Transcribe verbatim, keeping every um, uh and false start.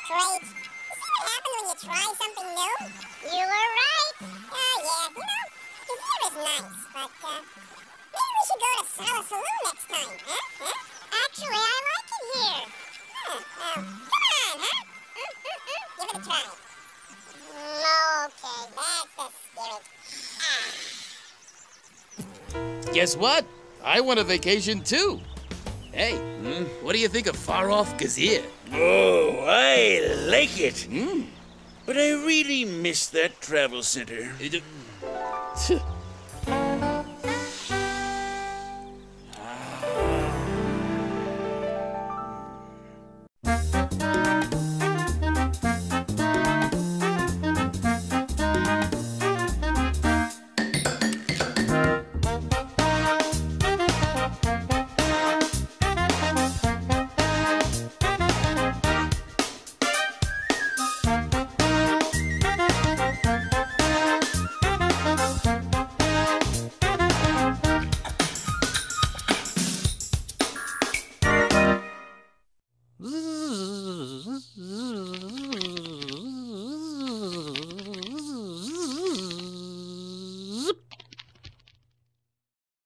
great. You see what happens when you try something new? You were right. Oh, yeah, you know, Gazir is nice, but, uh, maybe we should go to Sala Saloon next time, huh? huh? Actually, I like it here. Huh, well, come on, huh? Give it a try. Mm, okay, that's the spirit. Ah. Guess what? I want a vacation too. Hey, hmm? What do you think of far-off Gazir? Oh, I like it. Mm. But I really miss that travel center. It, uh,